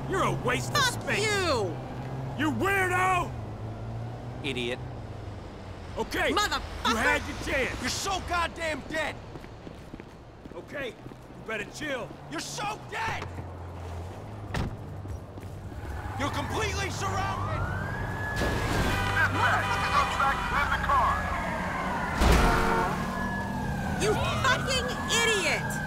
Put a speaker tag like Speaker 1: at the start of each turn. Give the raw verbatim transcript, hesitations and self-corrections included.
Speaker 1: You're a waste of
Speaker 2: Fuck
Speaker 1: space!
Speaker 2: you!
Speaker 1: You weirdo!
Speaker 3: Idiot.
Speaker 1: Okay,
Speaker 2: Motherfucker!
Speaker 1: you had your chance.
Speaker 3: You're so goddamn dead!
Speaker 1: Okay, you better chill.
Speaker 3: You're so dead! You're completely surrounded!
Speaker 2: You fucking idiot!